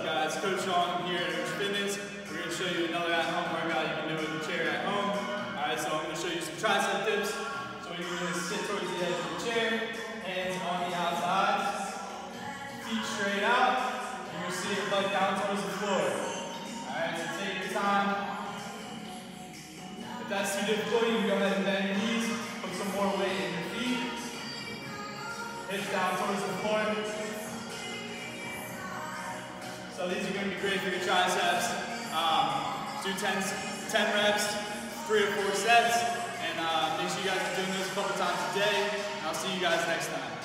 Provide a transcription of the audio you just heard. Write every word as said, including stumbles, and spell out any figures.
guys? Coach Sean here at Rich Fitness. We're going to show you another at-home workout you can do with a chair at home. Alright, so I'm going to show you some tricep dips. So you're going to sit towards the edge of the chair, hands on the outside, feet straight out. You're going to see your butt down towards the floor. Alright, so take your time. If that's too difficult, you can go ahead and bend your knees, put some more weight in your feet. Hips down towards the floor. So these are going to be great for your triceps. Um, do ten, ten reps, three or four sets, and uh, make sure you guys are doing this a couple times a day. And I'll see you guys next time.